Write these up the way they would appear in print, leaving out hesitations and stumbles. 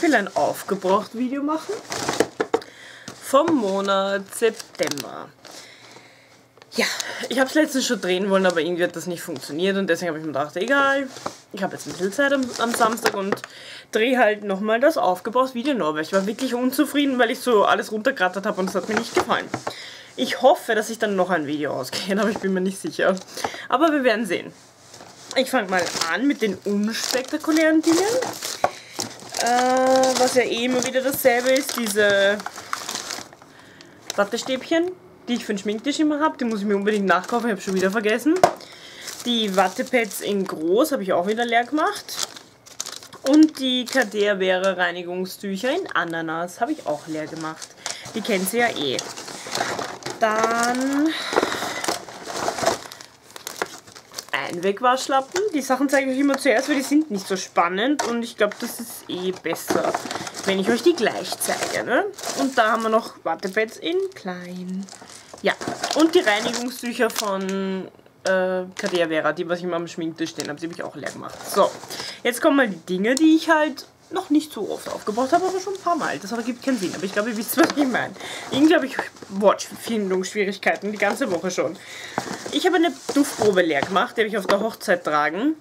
will ein Aufgebraucht-Video machen vom Monat September. Ja, ich habe es letztens schon drehen wollen, aber irgendwie hat das nicht funktioniert und deswegen habe ich mir gedacht, egal, ich habe jetzt ein bisschen Zeit am Samstag und drehe halt nochmal das Aufgebraucht-Video noch, weil ich war wirklich unzufrieden, weil ich so alles runtergerattert habe und es hat mir nicht gefallen. Ich hoffe, dass ich dann noch ein Video ausgehe, aber ich bin mir nicht sicher. Aber wir werden sehen. Ich fange mal an mit den unspektakulären Dingen. Was ja eh immer wieder dasselbe ist, diese Wattestäbchen, die ich für den Schminktisch immer habe. Die muss ich mir unbedingt nachkaufen, ich habe schon wieder vergessen. Die Wattepads in groß habe ich auch wieder leer gemacht. Und die Cadea Reinigungstücher in Ananas habe ich auch leer gemacht. Die kennt ihr ja eh. Dann Einwegwaschlappen. Die Sachen zeige ich euch immer zuerst, weil die sind nicht so spannend und ich glaube, das ist eh besser, wenn ich euch die gleich zeige. Ne? Und da haben wir noch Wattepads in klein. Ja, und die Reinigungstücher von Cadea die, was ich immer am Schminktisch stehen habe, die habe ich auch leer gemacht. So, jetzt kommen mal die Dinge, die ich halt noch nicht so oft aufgebraucht habe, aber schon ein paar Mal. Das ergibt keinen Sinn, aber ich glaube, ihr wisst, was ich meine. Irgendwie habe ich Wortfindungsschwierigkeiten die ganze Woche schon. Ich habe eine Duftprobe leer gemacht, die habe ich auf der Hochzeit tragen.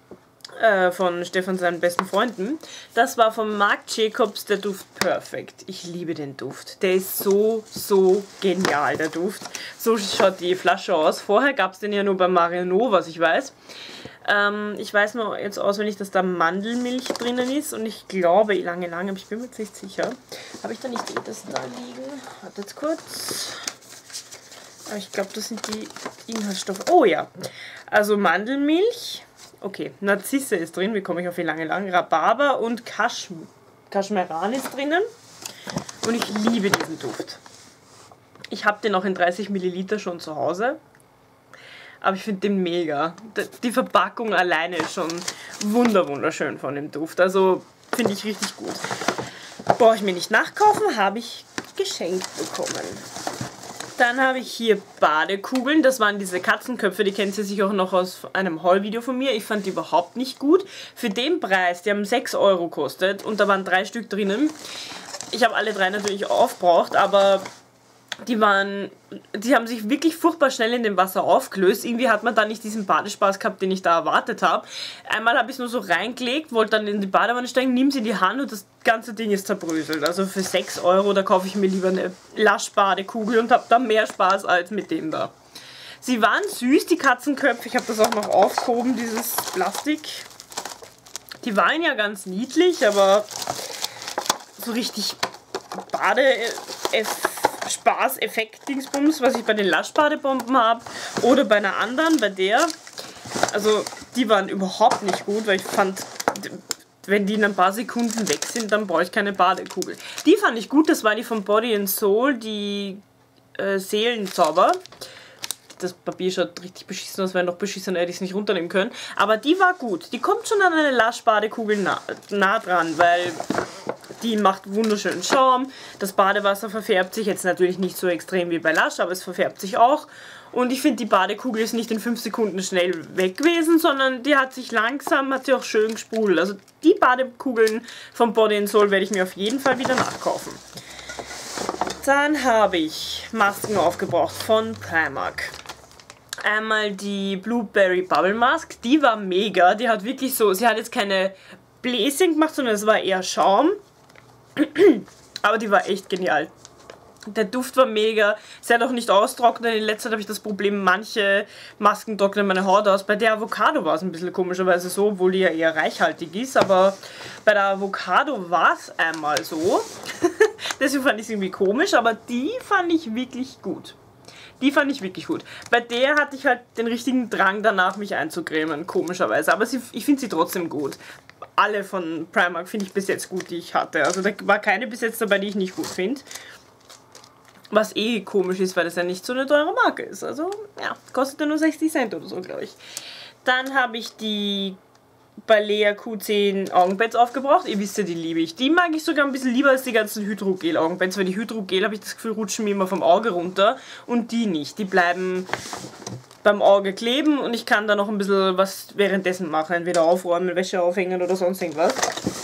Von Stefan seinen besten Freunden. Das war von Marc Jacobs der Duft Perfect. Ich liebe den Duft. Der ist so genial, der Duft. So schaut die Flasche aus. Vorher gab es den ja nur bei Marino, was ich weiß. Ich weiß nur jetzt auswendig, dass da Mandelmilch drinnen ist und ich glaube, lange, aber ich bin mir jetzt nicht sicher. Habe ich da nicht das da liegen? Warte jetzt kurz. Aber ich glaube, das sind die Inhaltsstoffe. Oh ja, also Mandelmilch. Okay, Narzisse ist drin, wie komme ich auf die lange, Rhabarber und Kaschmeran ist drinnen. Und ich liebe diesen Duft. Ich habe den auch in 30 Milliliter schon zu Hause. Aber ich finde den mega. Die Verpackung alleine ist schon wunderschön von dem Duft. Also finde ich richtig gut. Brauche ich mir nicht nachkaufen, habe ich geschenkt bekommen. Dann habe ich hier Badekugeln. Das waren diese Katzenköpfe, die kennt ihr sicher auch noch aus einem Haul-Video von mir. Ich fand die überhaupt nicht gut. Für den Preis, die haben 6 Euro gekostet und da waren 3 Stück drinnen. Ich habe alle 3 natürlich aufgebraucht, aber die haben sich wirklich furchtbar schnell in dem Wasser aufgelöst. Irgendwie hat man da nicht diesen Badespaß gehabt, den ich da erwartet habe. Einmal habe ich es nur so reingelegt, wollte dann in die Badewanne steigen, nimm sie in die Hand und das ganze Ding ist zerbröselt. Also für 6 Euro, da kaufe ich mir lieber eine Lush-Badekugel und habe da mehr Spaß als mit dem da. Sie waren süß, die Katzenköpfe. Ich habe das auch noch aufgehoben, dieses Plastik. Die waren ja ganz niedlich, aber so richtig Spaß-Effekt-Dingsbums, was ich bei den Lush-Badebomben habe oder bei einer anderen, bei der. Also die waren überhaupt nicht gut, weil ich fand, wenn die in ein paar Sekunden weg sind, dann brauche ich keine Badekugel. Die fand ich gut, das war die von Body & Soul, die Seelenzauber. Das Papier schaut richtig beschissen aus, wäre noch beschissener, hätte ich es nicht runternehmen können. Aber die war gut. Die kommt schon an eine Lush-Badekugel nah dran, weil die macht wunderschönen Schaum. Das Badewasser verfärbt sich jetzt natürlich nicht so extrem wie bei Lush, aber es verfärbt sich auch. Und ich finde, die Badekugel ist nicht in 5 Sekunden schnell weg gewesen, sondern die hat sich langsam, hat sie auch schön gesprudelt. Also die Badekugeln von Body & Soul werde ich mir auf jeden Fall wieder nachkaufen. Dann habe ich Masken aufgebraucht von Primark. Einmal die Blueberry Bubble Mask, die war mega, die hat wirklich so, sie hat jetzt keine Bläschen gemacht, sondern es war eher Schaum, aber die war echt genial. Der Duft war mega, sie hat auch nicht austrocknet, in letzter Zeit habe ich das Problem, manche Masken trocknen meine Haut aus, bei der Avocado war es ein bisschen komischerweise so, obwohl die ja eher reichhaltig ist, aber bei der Avocado war es einmal so, deswegen fand ich es irgendwie komisch, aber die fand ich wirklich gut. Die fand ich wirklich gut. Bei der hatte ich halt den richtigen Drang danach, mich einzucremen, komischerweise. Aber ich finde sie trotzdem gut. Alle von Primark finde ich bis jetzt gut, die ich hatte. Also da war keine bis jetzt dabei, die ich nicht gut finde. Was eh komisch ist, weil das ja nicht so eine teure Marke ist. Also ja, kostet ja nur 60 Cent oder so, glaube ich. Dann habe ich die Balea Q10 Augenpads aufgebraucht. Ihr wisst ja, die liebe ich. Die mag ich sogar ein bisschen lieber als die ganzen Hydrogel Augenpads, weil die Hydrogel, habe ich das Gefühl, rutschen mir immer vom Auge runter und die nicht. Die bleiben beim Auge kleben und ich kann da noch ein bisschen was währenddessen machen. Entweder aufräumen, Wäsche aufhängen oder sonst irgendwas.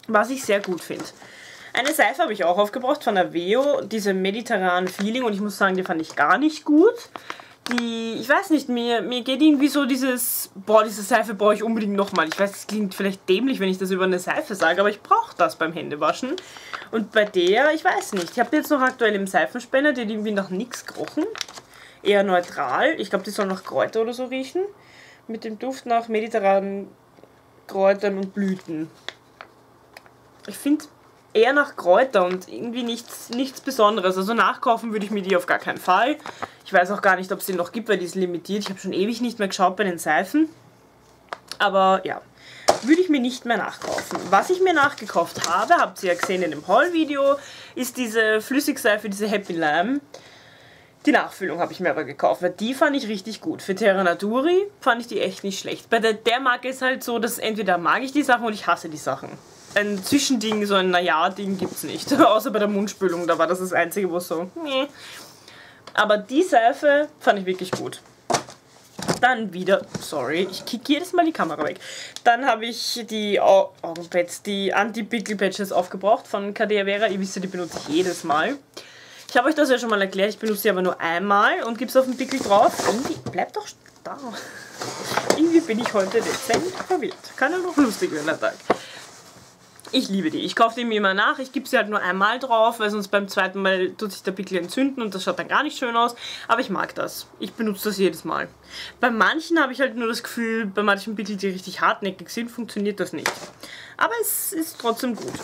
was ich sehr gut finde. Eine Seife habe ich auch aufgebraucht von Aveo, diese mediterranen Feeling, und ich muss sagen, die fand ich gar nicht gut. Ich weiß nicht, mir geht irgendwie so dieses, boah, diese Seife brauche ich unbedingt nochmal. Ich weiß, es klingt vielleicht dämlich, wenn ich das über eine Seife sage, aber ich brauche das beim Händewaschen. Und bei der, ich weiß nicht, ich habe die jetzt noch aktuell im Seifenspender, die hat irgendwie nach nichts gerochen. Eher neutral, ich glaube, die soll nach Kräuter oder so riechen. Mit dem Duft nach mediterranen Kräutern und Blüten. Ich finde eher nach Kräuter und irgendwie nichts Besonderes. Also nachkaufen würde ich mir die auf gar keinen Fall. Ich weiß auch gar nicht, ob es den noch gibt, weil die ist limitiert. Ich habe schon ewig nicht mehr geschaut bei den Seifen. Aber ja, würde ich mir nicht mehr nachkaufen. Was ich mir nachgekauft habe, habt ihr ja gesehen in dem Haul-Video, ist diese Flüssigseife, diese Happy Lime. Die Nachfüllung habe ich mir aber gekauft, weil die fand ich richtig gut. Für Terra Naturi fand ich die echt nicht schlecht. Bei der Marke ist halt so, dass entweder mag ich die Sachen oder ich hasse die Sachen. Ein Zwischending, so ein Naja-Ding gibt's nicht. Außer bei der Mundspülung, da war das Einzige, wo so, nee. Aber die Seife fand ich wirklich gut. Dann wieder, sorry, ich kicke jedes Mal die Kamera weg. Dann habe ich die Augenpads, die Anti-Pickel-Patches aufgebraucht von Cadea Vera. Ihr wisst ja, die benutze ich jedes Mal. Ich habe euch das ja schon mal erklärt, ich benutze sie aber nur einmal und gebe es auf den Pickel drauf. Irgendwie, bleibt doch da. Irgendwie bin ich heute dezent verwirrt. Kann ja noch lustig werden, der Tag. Ich liebe die. Ich kaufe die mir immer nach. Ich gebe sie halt nur einmal drauf, weil sonst beim zweiten Mal tut sich der Pickel entzünden und das schaut dann gar nicht schön aus. Aber ich mag das. Ich benutze das jedes Mal. Bei manchen habe ich halt nur das Gefühl, bei manchen Pickeln, die richtig hartnäckig sind, funktioniert das nicht. Aber es ist trotzdem gut.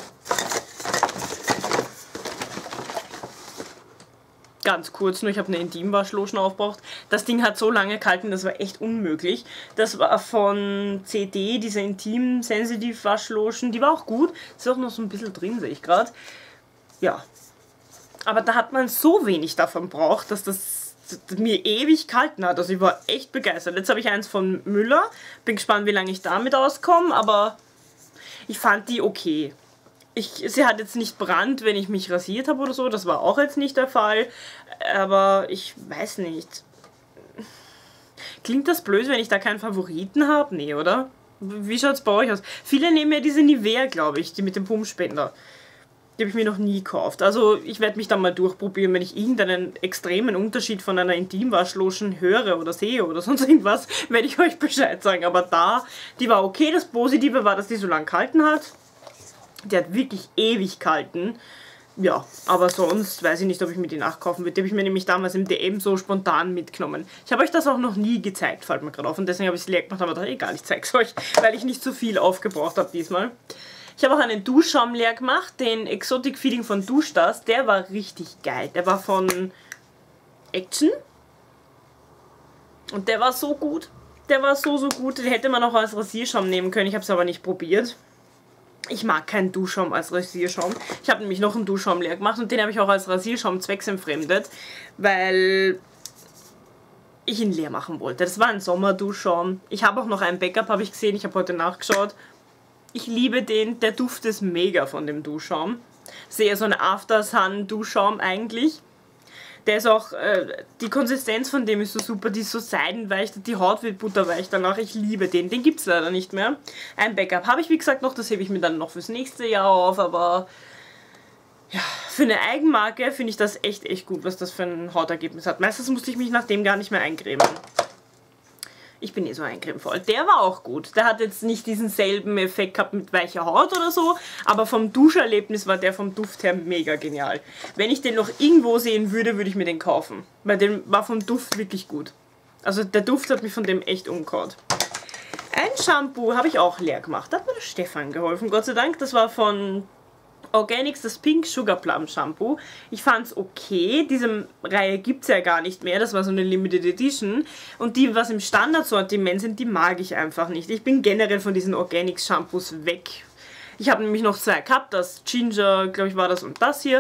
Ganz kurz nur, ich habe eine Intimwaschlotion aufgebraucht. Das Ding hat so lange gehalten, das war echt unmöglich. Das war von CD, diese Intim-Sensitive-Waschlotion. Die war auch gut. Ist auch noch so ein bisschen drin, sehe ich gerade. Ja. Aber da hat man so wenig davon braucht, dass das mir ewig gehalten hat. Also ich war echt begeistert. Jetzt habe ich eins von Müller. Bin gespannt, wie lange ich damit auskomme, aber ich fand die okay. Sie hat jetzt nicht Brand, wenn ich mich rasiert habe oder so, das war auch jetzt nicht der Fall, aber ich weiß nicht. Klingt das blöd, wenn ich da keinen Favoriten habe? Nee, oder? Wie schaut es bei euch aus? Viele nehmen ja diese Nivea, glaube ich, die mit dem Pumpspender. Die habe ich mir noch nie gekauft. Also ich werde mich dann mal durchprobieren, wenn ich irgendeinen extremen Unterschied von einer Intimwaschlotion höre oder sehe oder sonst irgendwas, werde ich euch Bescheid sagen. Aber die war okay. Das Positive war, dass die so lang gehalten hat. Die hat wirklich ewig gehalten. Ja, aber sonst weiß ich nicht, ob ich mir die nachkaufen würde. Die habe ich mir nämlich damals im DM so spontan mitgenommen. Ich habe euch das auch noch nie gezeigt, fällt mir gerade auf. Und deswegen habe ich es leer gemacht, aber da egal, ich zeige es euch, weil ich nicht so viel aufgebraucht habe diesmal. Ich habe auch einen Duschschaum leer gemacht, den Exotic Feeling von Duschdas. Der war richtig geil. Der war von Action. Und der war so gut. Der war so gut. Den hätte man auch als Rasierschaum nehmen können. Ich habe es aber nicht probiert. Ich mag keinen Duschschaum als Rasierschaum. Ich habe nämlich noch einen Duschschaum leer gemacht und den habe ich auch als Rasierschaum zwecksentfremdet, weil ich ihn leer machen wollte. Das war ein Sommerduschschaum. Ich habe auch noch einen Backup, habe ich gesehen. Ich habe heute nachgeschaut. Ich liebe den. Der Duft ist mega von dem Duschschaum. Das ist eher so ein After-Sun-Duschschaum eigentlich. Der ist auch, die Konsistenz von dem ist so super, die ist so seidenweich, die Haut wird butterweich danach. Ich liebe den. Den gibt es leider nicht mehr. Ein Backup habe ich, wie gesagt, noch, das hebe ich mir dann noch fürs nächste Jahr auf, aber ja, für eine Eigenmarke finde ich das echt gut, was das für ein Hautergebnis hat. Meistens musste ich mich nach dem gar nicht mehr eincremen. Ich bin eh so eincremevoll. Der war auch gut. Der hat jetzt nicht diesen selben Effekt gehabt mit weicher Haut oder so, aber vom Duscherlebnis war der vom Duft her mega genial. Wenn ich den noch irgendwo sehen würde, würde ich mir den kaufen. Weil der war vom Duft wirklich gut. Also der Duft hat mich von dem echt umgehauen. Ein Shampoo habe ich auch leer gemacht. Da hat mir der Stefan geholfen, Gott sei Dank. Das war von Organics, das Pink Sugar Plum Shampoo. Ich fand es okay. Diese Reihe gibt es ja gar nicht mehr. Das war so eine Limited Edition. Und die, was im Standardsortiment sind, die mag ich einfach nicht. Ich bin generell von diesen Organics Shampoos weg. Ich habe nämlich noch zwei gehabt. Das Ginger, glaube ich, war das, und das hier.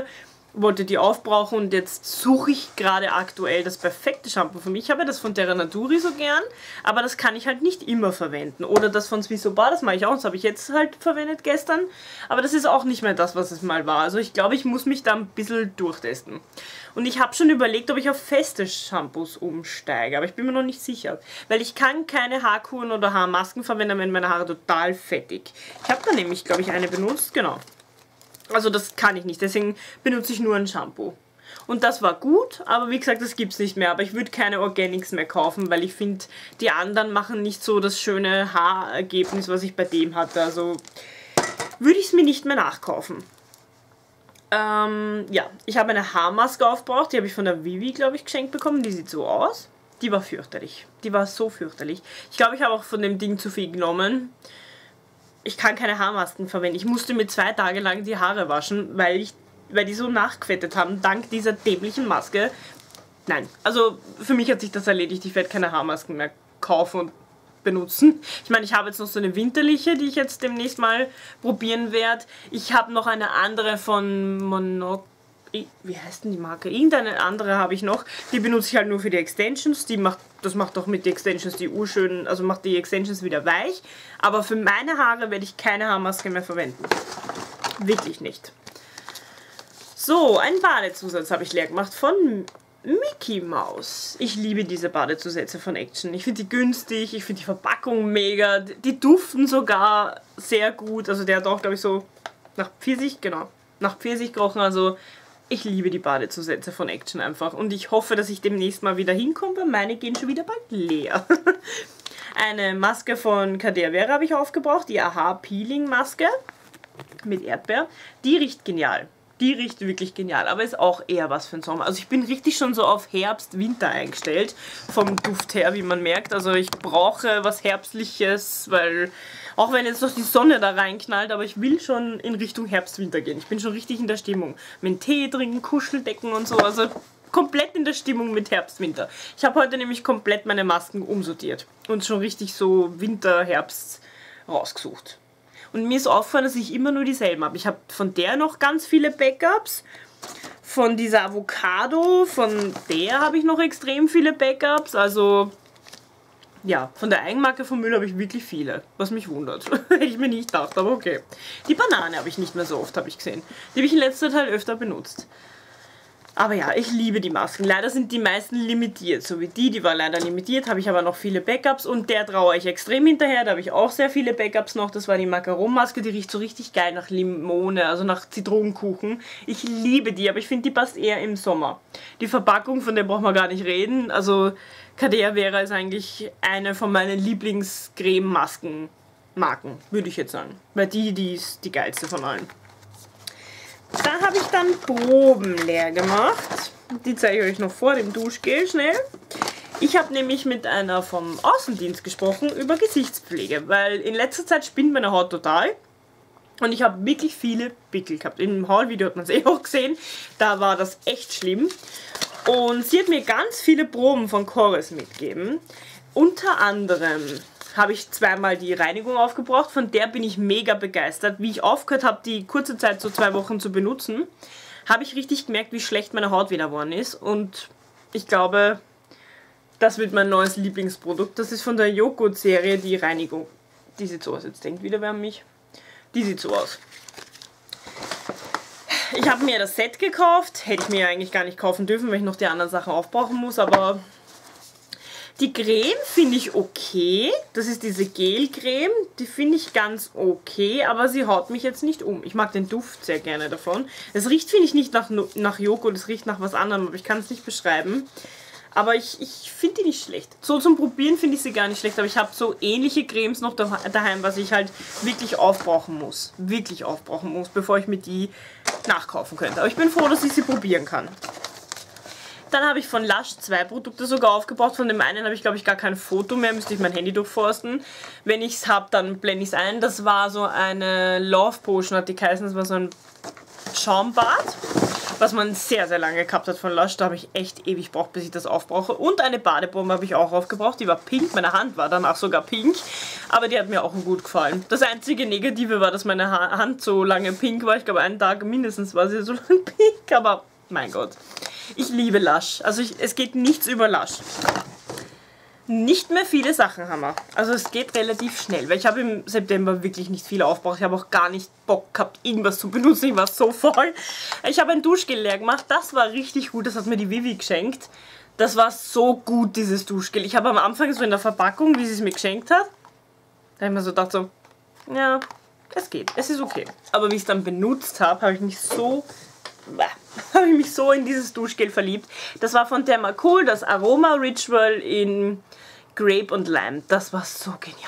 wollte die aufbrauchen und jetzt suche ich gerade aktuell das perfekte Shampoo für mich. Ich habe das von Terra Naturi so gern, aber das kann ich halt nicht immer verwenden. Oder das von Swiss Bar, das mache ich auch, das habe ich jetzt halt verwendet gestern. Aber das ist auch nicht mehr das, was es mal war. Also ich glaube, ich muss mich da ein bisschen durchtesten. Und ich habe schon überlegt, ob ich auf feste Shampoos umsteige, aber ich bin mir noch nicht sicher. Weil ich kann keine Haarkuren oder Haarmasken verwenden, wenn meine Haare total fettig. Ich habe da nämlich, glaube ich, eine benutzt, genau. Also das kann ich nicht, deswegen benutze ich nur ein Shampoo. Und das war gut, aber wie gesagt, das gibt es nicht mehr. Aber ich würde keine Organics mehr kaufen, weil ich finde, die anderen machen nicht so das schöne Haarergebnis, was ich bei dem hatte. Also würde ich es mir nicht mehr nachkaufen. Ja, ich habe eine Haarmaske aufgebraucht, die habe ich von der Vivi, glaube ich, geschenkt bekommen. Die sieht so aus. Die war fürchterlich. Die war so fürchterlich. Ich glaube, ich habe auch von dem Ding zu viel genommen. Ich kann keine Haarmasken verwenden. Ich musste mir 2 Tage lang die Haare waschen, weil die so nachgefettet haben, dank dieser dämlichen Maske. Nein, also für mich hat sich das erledigt. Ich werde keine Haarmasken mehr kaufen und benutzen. Ich meine, ich habe jetzt noch so eine winterliche, die ich jetzt demnächst mal probieren werde. Ich habe noch eine andere von wie heißt denn die Marke? Irgendeine andere habe ich noch. Die benutze ich halt nur für die Extensions. Das macht doch mit den Extensions die urschönen, also macht die Extensions wieder weich. Aber für meine Haare werde ich keine Haarmaske mehr verwenden. Wirklich nicht. So, ein Badezusatz habe ich leer gemacht von Mickey Mouse. Ich liebe diese Badezusätze von Action. Ich finde die günstig, ich finde die Verpackung mega. Die duften sogar sehr gut. Also der hat auch, glaube ich, so nach Pfirsich, genau, nach Pfirsich gerochen. Also ich liebe die Badezusätze von Action einfach. Und ich hoffe, dass ich demnächst mal wieder hinkomme, weil meine gehen schon wieder bald leer. Eine Maske von Cadera habe ich aufgebraucht. Die AHA Peeling Maske mit Erdbeer. Die riecht genial. Die riecht wirklich genial, aber ist auch eher was für den Sommer. Also ich bin richtig schon so auf Herbst, Winter eingestellt, vom Duft her, wie man merkt. Also ich brauche was Herbstliches, weil auch wenn jetzt noch die Sonne da reinknallt, aber ich will schon in Richtung Herbst, Winter gehen. Ich bin schon richtig in der Stimmung. Mit Tee trinken, Kuscheldecken und so, also komplett in der Stimmung mit Herbst, Winter. Ich habe heute nämlich komplett meine Masken umsortiert und schon richtig so Winter, Herbst rausgesucht. Und mir ist aufgefallen, dass ich immer nur dieselben habe. Ich habe von der noch ganz viele Backups. Von dieser Avocado, von der habe ich noch extrem viele Backups. Also, ja, von der Eigenmarke von Müll habe ich wirklich viele. Was mich wundert. Hätte ich mir nicht gedacht, aber okay. Die Banane habe ich nicht mehr so oft, habe ich gesehen. Die habe ich in letzter Zeit öfter benutzt. Aber ja, ich liebe die Masken. Leider sind die meisten limitiert. So wie die war leider limitiert, habe ich aber noch viele Backups. Und der traue ich extrem hinterher. Da habe ich auch sehr viele Backups noch. Das war die Macaron-Maske. Die riecht so richtig geil nach Limone, also nach Zitronenkuchen. Ich liebe die, aber ich finde, die passt eher im Sommer. Die Verpackung, von der braucht man gar nicht reden. Also Cadera ist eigentlich eine von meinen Lieblings-Creme-Masken-Marken, würde ich jetzt sagen. Weil die ist die geilste von allen. Da habe ich dann Proben leer gemacht. Die zeige ich euch noch vor dem Duschgel schnell. Ich habe nämlich mit einer vom Außendienst gesprochen über Gesichtspflege, weil in letzter Zeit spinnt meine Haut total. Und ich habe wirklich viele Pickel gehabt. Im Haul-Video hat man es auch gesehen. Da war das echt schlimm. Und sie hat mir ganz viele Proben von Korres mitgegeben. Unter anderem habe ich zweimal die Reinigung aufgebraucht. Von der bin ich mega begeistert. Wie ich aufgehört habe, die kurze Zeit, so 2 Wochen zu benutzen, habe ich richtig gemerkt, wie schlecht meine Haut wieder geworden ist. Und ich glaube, das wird mein neues Lieblingsprodukt. Das ist von der Joghurt-Serie, die Reinigung. Die sieht so aus. Jetzt denkt wieder wer an mich. Die sieht so aus. Ich habe mir das Set gekauft. Hätte ich mir eigentlich gar nicht kaufen dürfen, weil ich noch die anderen Sachen aufbrauchen muss. Aber die Creme finde ich okay. Das ist diese Gelcreme. Die finde ich ganz okay, aber sie haut mich jetzt nicht um. Ich mag den Duft sehr gerne davon. Es riecht, finde ich, nicht nach Joghurt. Es riecht nach was anderem, aber ich kann es nicht beschreiben. Aber ich finde die nicht schlecht. So zum Probieren finde ich sie gar nicht schlecht. Aber ich habe so ähnliche Cremes noch daheim, was ich halt wirklich aufbrauchen muss. Wirklich aufbrauchen muss, bevor ich mir die nachkaufen könnte. Aber ich bin froh, dass ich sie probieren kann. Dann habe ich von Lush 2 Produkte sogar aufgebraucht. Von dem einen habe ich, glaube ich, gar kein Foto mehr. Müsste ich mein Handy durchforsten. Wenn ich es habe, dann blende ich es ein. Das war so eine Love Potion, hat die geheißen. Das war so ein Schaumbad. was man sehr, sehr lange gehabt hat von Lush. Da habe ich echt ewig gebraucht, bis ich das aufbrauche. Und eine Badebombe habe ich auch aufgebraucht. Die war pink. Meine Hand war danach sogar pink. Aber die hat mir auch gut gefallen. Das einzige Negative war, dass meine Hand so lange pink war. Ich glaube, einen Tag mindestens war sie so lange pink. Aber mein Gott. Ich liebe Lush. Also es geht nichts über Lush. Nicht mehr viele Sachen haben wir. Also es geht relativ schnell, weil ich habe im September wirklich nicht viel aufgebraucht. Ich habe auch gar nicht Bock gehabt, irgendwas zu benutzen. Ich war so voll. Ich habe ein Duschgel leer gemacht. Das war richtig gut. Das hat mir die Vivi geschenkt. Das war so gut, dieses Duschgel. Ich habe am Anfang so in der Verpackung, wie sie es mir geschenkt hat, da habe ich mir so gedacht, so, ja, es geht. Es ist okay. Aber wie ich es dann benutzt habe, habe ich mich so in dieses Duschgel verliebt. Das war von Thermacool, das Aroma Ritual in Grape und Lime. Das war so genial.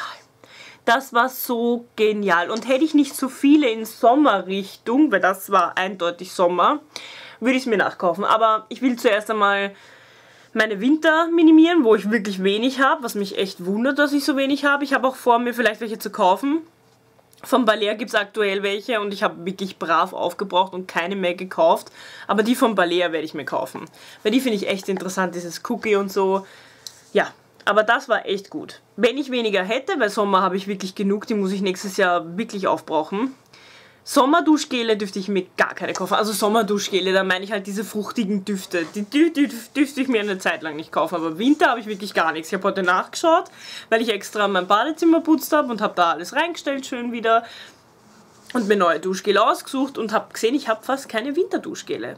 Das war so genial. Und hätte ich nicht so viele in Sommerrichtung, weil das war eindeutig Sommer, würde ich es mir nachkaufen. Aber ich will zuerst einmal meine Winter minimieren, wo ich wirklich wenig habe, was mich echt wundert, dass ich so wenig habe. Ich habe auch vor, mir vielleicht welche zu kaufen. Von Balea gibt es aktuell welche und ich habe wirklich brav aufgebraucht und keine mehr gekauft. Aber die von Balea werde ich mir kaufen. Weil die finde ich echt interessant, dieses Cookie und so. Ja, aber das war echt gut. Wenn ich weniger hätte, weil Sommer habe ich wirklich genug, die muss ich nächstes Jahr wirklich aufbrauchen. Sommerduschgele dürfte ich mir gar keine kaufen. Also Sommerduschgele, da meine ich halt diese fruchtigen Düfte. Die dürfte ich mir eine Zeit lang nicht kaufen. Aber Winter habe ich wirklich gar nichts. Ich habe heute nachgeschaut, weil ich extra mein Badezimmer putzt habe und habe da alles reingestellt, schön wieder. Und mir neue Duschgele ausgesucht und habe gesehen, ich habe fast keine Winterduschgele.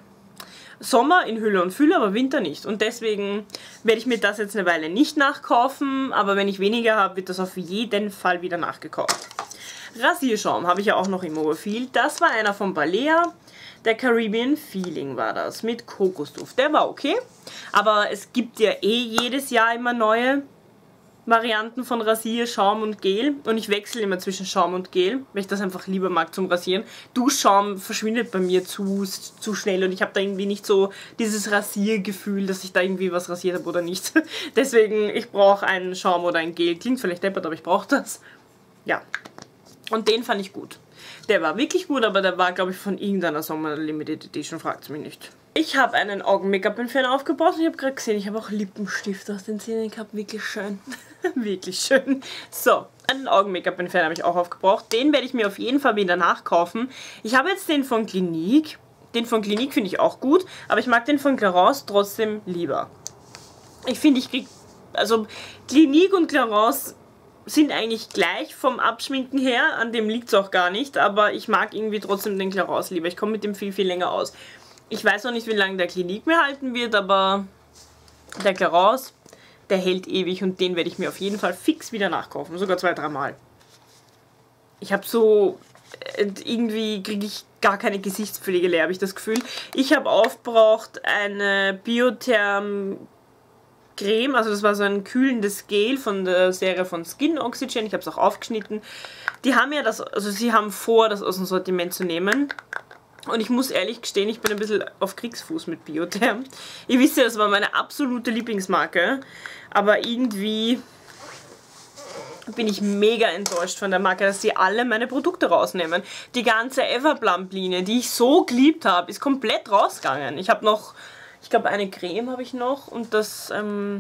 Sommer in Hülle und Fülle, aber Winter nicht. Und deswegen werde ich mir das jetzt eine Weile nicht nachkaufen. Aber wenn ich weniger habe, wird das auf jeden Fall wieder nachgekauft. Rasierschaum habe ich ja auch noch im Oberfiel. Das war einer von Balea. Der Caribbean Feeling war das. Mit Kokosduft. Der war okay. Aber es gibt ja jedes Jahr immer neue Varianten von Rasierschaum und Gel. Und ich wechsle immer zwischen Schaum und Gel, weil ich das einfach lieber mag zum Rasieren. Duschschaum verschwindet bei mir zu schnell. Und ich habe da irgendwie nicht so dieses Rasiergefühl, dass ich da irgendwie was rasiert habe oder nicht. Deswegen, ich brauche einen Schaum oder ein Gel. Klingt vielleicht deppert, aber ich brauche das. Ja. Und den fand ich gut. Der war wirklich gut, aber der war, glaube ich, von irgendeiner Sommer Limited Edition, fragt es mich nicht. Ich habe einen Augen-Make-up-Entferner aufgebaut und ich habe gerade gesehen, ich habe auch Lippenstift aus den Zähnen gehabt. Wirklich schön. Wirklich schön. So, einen Augen-Make-up-Entferner habe ich auch aufgebraucht. Den werde ich mir auf jeden Fall wieder nachkaufen. Ich habe jetzt den von Clinique. Den von Clinique finde ich auch gut, aber ich mag den von Clarins trotzdem lieber. Ich finde, ich kriege... Also, Clinique und Clarins sind eigentlich gleich vom Abschminken her, an dem liegt es auch gar nicht, aber ich mag irgendwie trotzdem den Clarins lieber. Ich komme mit dem viel, viel länger aus. Ich weiß noch nicht, wie lange der Clinique mehr halten wird, aber der Clarins, der hält ewig und den werde ich mir auf jeden Fall fix wieder nachkaufen, sogar 2-3 Mal. Ich habe so, irgendwie kriege ich gar keine Gesichtspflege leer, habe ich das Gefühl. Ich habe aufgebraucht eine Biotherm Creme, also das war so ein kühlendes Gel von der Serie von Skin Oxygen. Ich habe es auch aufgeschnitten. Die haben ja das, also sie haben vor, das aus dem Sortiment zu nehmen. Und ich muss ehrlich gestehen, ich bin ein bisschen auf Kriegsfuß mit Biotherm. Ihr wisst ja, das war meine absolute Lieblingsmarke. Aber irgendwie bin ich mega enttäuscht von der Marke, dass sie alle meine Produkte rausnehmen. Die ganze Everplump-Linie, die ich so geliebt habe, ist komplett rausgegangen. Ich habe noch... Ich glaube, eine Creme habe ich noch und das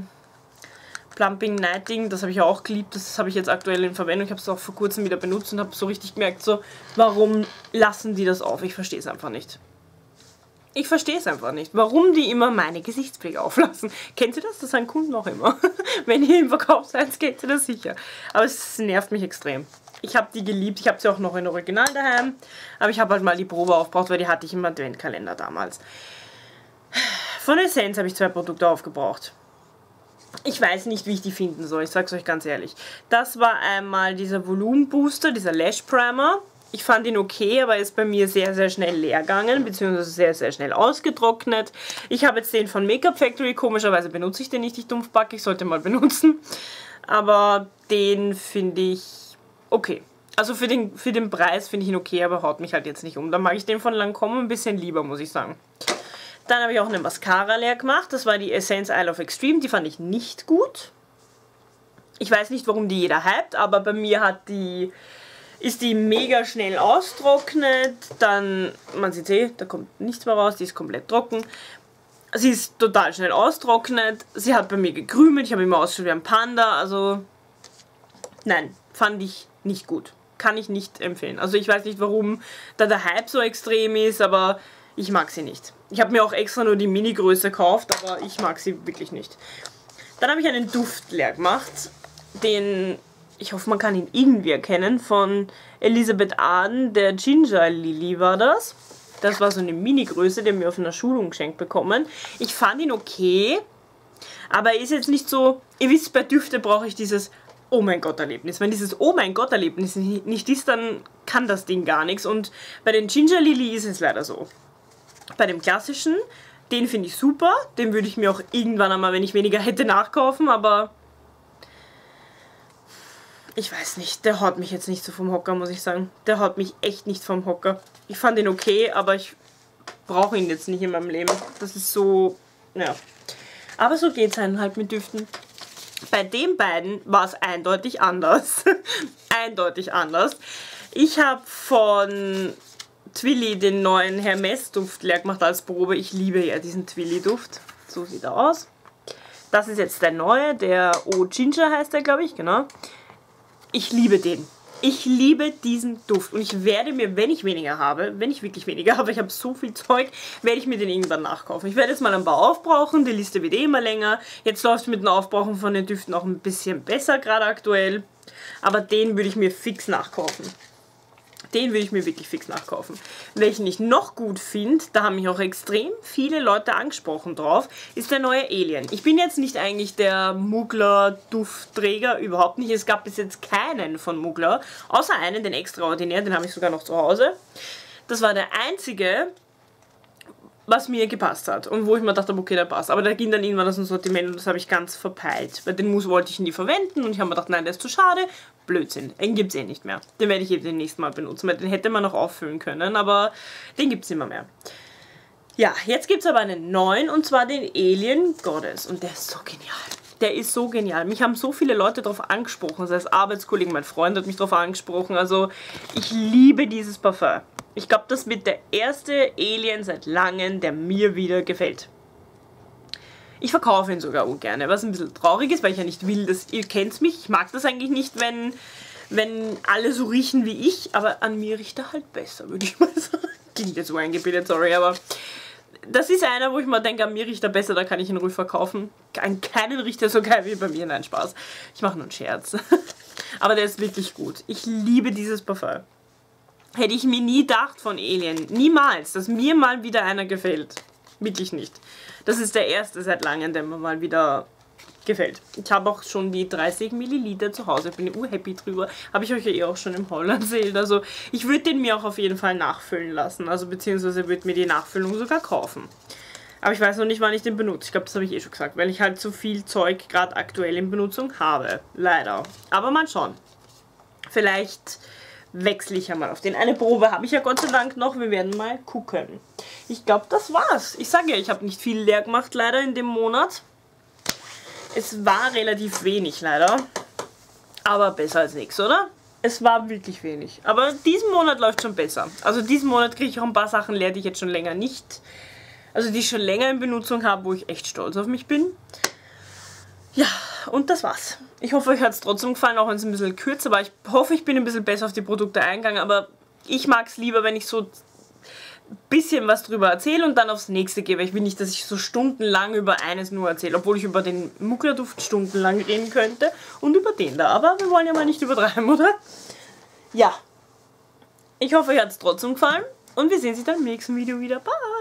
Plumping Nighting, das habe ich auch geliebt. Das habe ich jetzt aktuell in Verwendung. Ich habe es auch vor kurzem wieder benutzt und habe so richtig gemerkt, so, warum lassen die das auf? Ich verstehe es einfach nicht. Ich verstehe es einfach nicht. Warum die immer meine Gesichtspflege auflassen. Kennt ihr das? Das sagen Kunden auch immer. Wenn ihr im Verkauf seid, kennt ihr das sicher. Aber es nervt mich extrem. Ich habe die geliebt. Ich habe sie auch noch in Original daheim. Aber ich habe halt mal die Probe aufgebraucht, weil die hatte ich im Adventkalender damals. Von Essence habe ich 2 Produkte aufgebraucht. Ich weiß nicht, wie ich die finden soll, ich sage es euch ganz ehrlich. Das war einmal dieser Volumenbooster, dieser Lash Primer. Ich fand ihn okay, aber ist bei mir sehr, sehr schnell leer gegangen, beziehungsweise sehr, sehr schnell ausgetrocknet. Ich habe jetzt den von Make-up Factory, komischerweise benutze ich den nicht, ich Dumpfbacke, ich sollte mal benutzen. Aber den finde ich okay. Also für den Preis finde ich ihn okay, aber haut mich halt jetzt nicht um. Da mag ich den von Lancôme ein bisschen lieber, muss ich sagen. Dann habe ich auch eine Mascara leer gemacht. Das war die Essence Isle of Extreme. Die fand ich nicht gut. Ich weiß nicht, warum die jeder hypt, aber bei mir hat die ist die mega schnell austrocknet. Dann, man sieht eh, da kommt nichts mehr raus, die ist komplett trocken. Sie ist total schnell austrocknet. Sie hat bei mir gekrümelt, ich habe immer ausgeschaut wie ein Panda. Also, nein, fand ich nicht gut. Kann ich nicht empfehlen. Also ich weiß nicht, warum da der Hype so extrem ist, aber ich mag sie nicht. Ich habe mir auch extra nur die Mini-Größe gekauft, aber ich mag sie wirklich nicht. Dann habe ich einen Duft leer gemacht, den, ich hoffe, man kann ihn irgendwie erkennen, von Elisabeth Arden, der Ginger Lily war das. Das war so eine Mini-Größe, den wir auf einer Schulung geschenkt bekommen. Ich fand ihn okay, aber er ist jetzt nicht so, ihr wisst, bei Düfte brauche ich dieses Oh mein Gott Erlebnis. Wenn dieses Oh mein Gott Erlebnis nicht ist, dann kann das Ding gar nichts. Und bei den Ginger Lily ist es leider so. Bei dem klassischen, den finde ich super. Den würde ich mir auch irgendwann einmal, wenn ich weniger hätte, nachkaufen. Aber ich weiß nicht, der haut mich jetzt nicht so vom Hocker, muss ich sagen. Der haut mich echt nicht vom Hocker. Ich fand ihn okay, aber ich brauche ihn jetzt nicht in meinem Leben. Das ist so, ja. Aber so geht es einem halt mit Düften. Bei den beiden war es eindeutig anders. Eindeutig anders. Ich habe von Twilly den neuen Hermes-Duft leer gemacht als Probe. Ich liebe ja diesen Twilly-Duft. So sieht er aus. Das ist jetzt der neue, der Oh Ginger heißt der, glaube ich, genau. Ich liebe den. Ich liebe diesen Duft und ich werde mir, wenn ich weniger habe, wenn ich wirklich weniger habe, ich habe so viel Zeug, werde ich mir den irgendwann nachkaufen. Ich werde jetzt mal ein paar aufbrauchen, die Liste wird eh immer länger. Jetzt läuft es mit dem Aufbrauchen von den Düften auch ein bisschen besser, gerade aktuell. Aber den würde ich mir fix nachkaufen. Den würde ich mir wirklich fix nachkaufen. Welchen ich noch gut finde, da haben mich auch extrem viele Leute angesprochen drauf, ist der neue Alien. Ich bin jetzt nicht eigentlich der Mugler-Duftträger, überhaupt nicht. Es gab bis jetzt keinen von Mugler, außer einen, den Extraordinär, den habe ich sogar noch zu Hause. Das war der einzige, was mir gepasst hat und wo ich mir dachte, okay, der passt. Aber da ging dann irgendwann aus dem Sortiment und das habe ich ganz verpeilt. Weil den Mousse wollte ich nie verwenden und ich habe mir gedacht, nein, der ist zu schade. Blödsinn, den gibt es eh nicht mehr. Den werde ich eben den nächsten Mal benutzen, weil den hätte man noch auffüllen können, aber den gibt es immer mehr. Ja, jetzt gibt es aber einen neuen und zwar den Alien Goddess und der ist so genial. Der ist so genial. Mich haben so viele Leute darauf angesprochen, das heißt Arbeitskollegen, mein Freund hat mich darauf angesprochen, also ich liebe dieses Parfum. Ich glaube, das wird der erste Alien seit langem, der mir wieder gefällt. Ich verkaufe ihn sogar ungern, was ein bisschen traurig ist, weil ich ja nicht will, dass ihr kennt mich. Ich mag das eigentlich nicht, wenn alle so riechen wie ich, aber an mir riecht er halt besser, würde ich mal sagen. Klingt jetzt so eingebildet, sorry, aber das ist einer, wo ich mal denke, an mir riecht er besser, da kann ich ihn ruhig verkaufen. An keinen riecht er so geil wie bei mir, nein, Spaß. Ich mache nur einen Scherz. Aber der ist wirklich gut. Ich liebe dieses Parfum. Hätte ich mir nie gedacht von Alien, niemals, dass mir mal wieder einer gefällt. Wirklich nicht. Das ist der erste seit langem, der mir mal wieder gefällt. Ich habe auch schon die 30 Milliliter zu Hause, bin happy drüber. Habe ich euch ja eh auch schon im Haul erzählt. Also ich würde den mir auch auf jeden Fall nachfüllen lassen. Also beziehungsweise würde mir die Nachfüllung sogar kaufen. Aber ich weiß noch nicht, wann ich den benutze. Ich glaube, das habe ich eh schon gesagt, weil ich halt so viel Zeug gerade aktuell in Benutzung habe. Leider. Aber mal schauen. Vielleicht wechsle ich ja mal auf den. Eine Probe habe ich ja Gott sei Dank noch. Wir werden mal gucken. Ich glaube, das war's. Ich sage ja, ich habe nicht viel leer gemacht leider in dem Monat. Es war relativ wenig leider. Aber besser als nichts, oder? Es war wirklich wenig. Aber diesen Monat läuft schon besser. Also diesen Monat kriege ich auch ein paar Sachen leer, die ich jetzt schon länger nicht... Also die ich schon länger in Benutzung habe, wo ich echt stolz auf mich bin. Ja, und das war's. Ich hoffe, euch hat es trotzdem gefallen, auch wenn es ein bisschen kürzer war. Ich hoffe, ich bin ein bisschen besser auf die Produkte eingegangen, aber ich mag es lieber, wenn ich so ein bisschen was drüber erzähle und dann aufs nächste gehe. Ich will nicht, dass ich so stundenlang über eines nur erzähle, obwohl ich über den Mugler-Duft stundenlang reden könnte und über den da. Aber wir wollen ja mal nicht übertreiben, oder? Ja. Ich hoffe, euch hat es trotzdem gefallen und wir sehen uns dann im nächsten Video wieder. Bye!